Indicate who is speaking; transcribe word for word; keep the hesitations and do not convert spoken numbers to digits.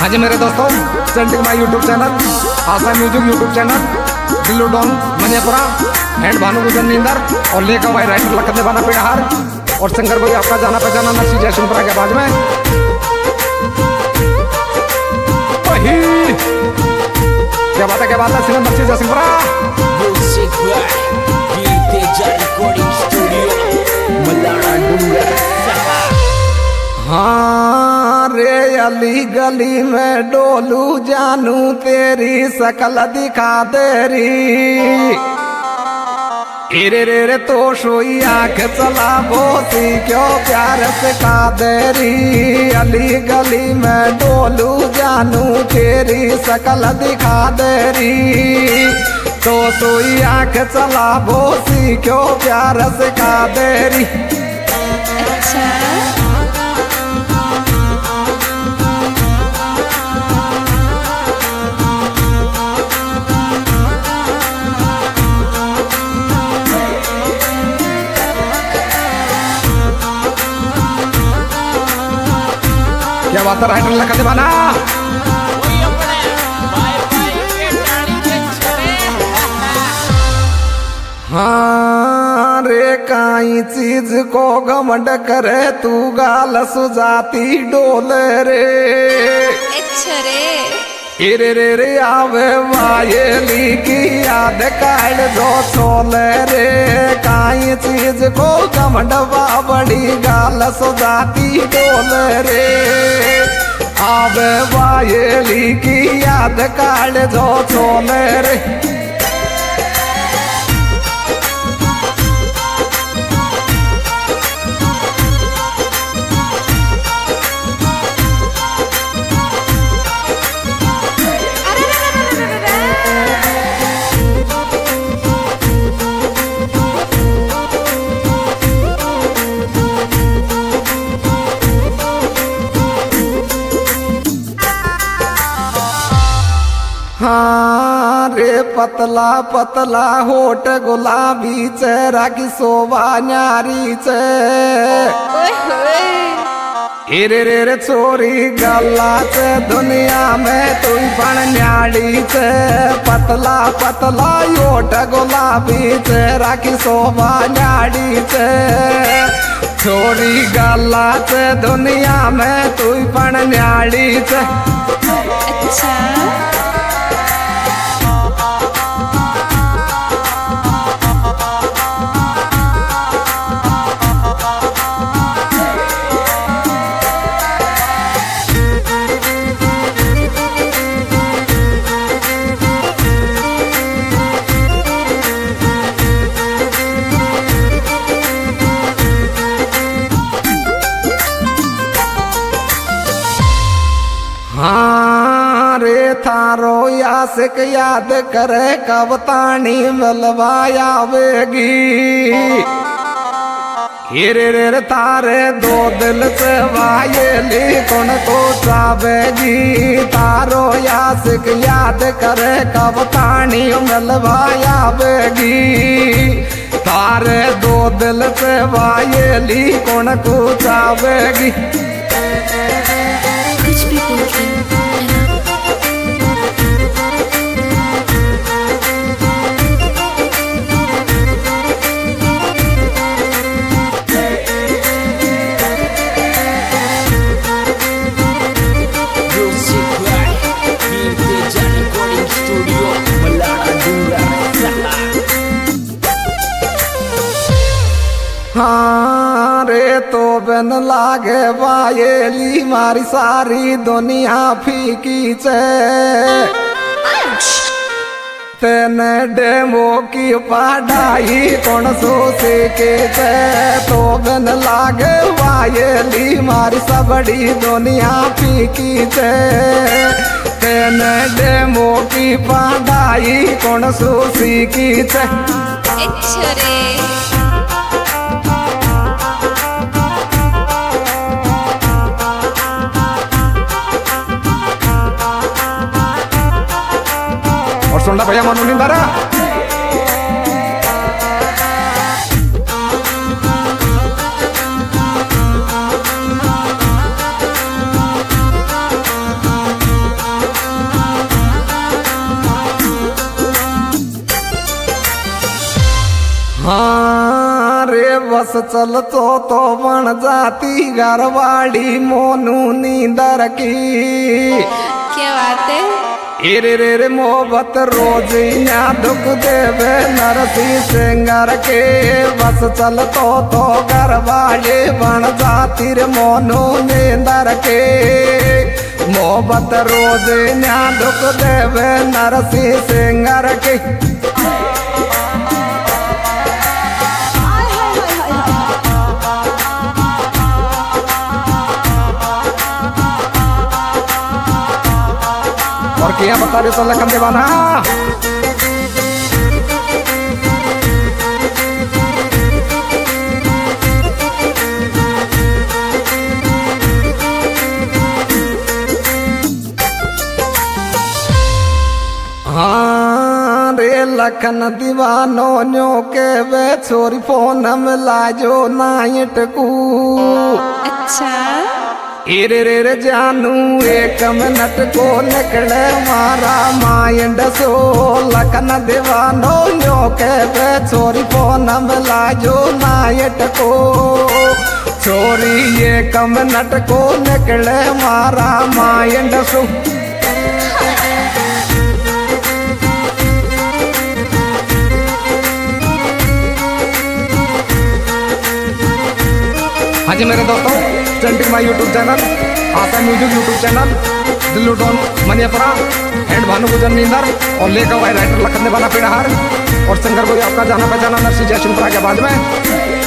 Speaker 1: हाँ जी मेरे दोस्तों, सेंटिंग my YouTube channel, Asha music YouTube channel, Dillu don Maniyapura and Bhanu Gujar Nindar और लेखा भाई राइटर लखन बाना पेड़हार और शंकर भाई आपका जाना पहचाना नरसी जयसिंहपुरा के आवाज में। क्या बात है, क्या बात है सिंगर नरसी जयसिंहपुरा। हाँ रे अली गली में डोलू जानू तेरी शकल दिखा तेरी, रे रे रे तो सोई आँख चला बोती क्यों प्यार से का देरी। अली गली में डोलू जानू तेरी शकल दिखा देरी, तो सोई आँख चला बोती क्यों प्यार से का देरी।
Speaker 2: अच्छा
Speaker 1: क्या बात है राइटर लखन बाना। हाँ रे काई चीज को घमंड करे तू गाल सुजाती डोल रे,
Speaker 2: अच्छा रे
Speaker 1: रे रे रे आवे वायली की याद काल जो छोल रे। काई चीज को घमंड बड़ी गाल सुजाती डोल रे, आवे वायली की याद काल जो छोल रे। हाँ रे पतला पतला होठ गुलाबी चेहरा की शोभा न्यारी चे, रे रे रे छोरी गला चे दुनिया में तू पण न्याड़ी चे। पतला पतला होठ गुलाबी चेहरा की शोभा न्याड़ी चे, छोरी गला चे दुनिया में तू पण न्याड़ी चे।
Speaker 2: अच्छा
Speaker 1: हाँ रे थारो यासिक याद करे कब तानी मिलवाया वेगी, रे रे रे तारे दो दिल से वायली कौन को चावेगी। तारो यासिक याद करे कब तानी मिलवाया वेगी, तारे दो दिल से वायली कौन को चावेगी।
Speaker 2: कुछ भी पूछ लो
Speaker 1: हाँ रे तो बन लागे वायली मारी सारी दुनिया फीकी चे, तेने डेमो की पढ़ाई कौन सो सीखे चे। तो बन लागे वायली मारी सबड़ी दुनिया फीकी चे, तेने डेमो की पढ़ाई कौन सो सीखी चे।
Speaker 2: अच्छा रे
Speaker 1: और सुनना भैया मनु निंदारा। बस चलतो तो बन जाती घरवाड़ी मोनू नींदर की।
Speaker 2: क्या बात है?
Speaker 1: इरे रे रे मोहब्बत रोज यहाँ दुख देवे नरसी सिंगर के। बस चलतो तो घरवाड़ी बन जाती रे मोनू नींदर के। मोहब्बत रोज यहाँ दुख देवे नरसी सिंगर के। और क्या बता रहे तो लखन दीवाना। हाँ रे लखन दीवानो न्यो के वे छोरी फोन में लाजो नाइट को।
Speaker 2: अच्छा
Speaker 1: इरे रे रे जानू एक मिनट को निकले मारा माइंड सो। लखन दीवानो न्यो के वे छोरी फोन में लाजो नाइट को। छोरी एक मिनट को निकले मारा माइंड सो। हाँ जी मेरे दोस्तों, स्टंटिंग my YouTube channel, Asha music YouTube channel, Dillu don Maniyapura and Bhanu Gujar Nindar और लेकर हुआ राइटर लखन दीवाना पेड़हार और सिंगर को आपका जाना पहचाना नरसी जयसिंह के बाद में।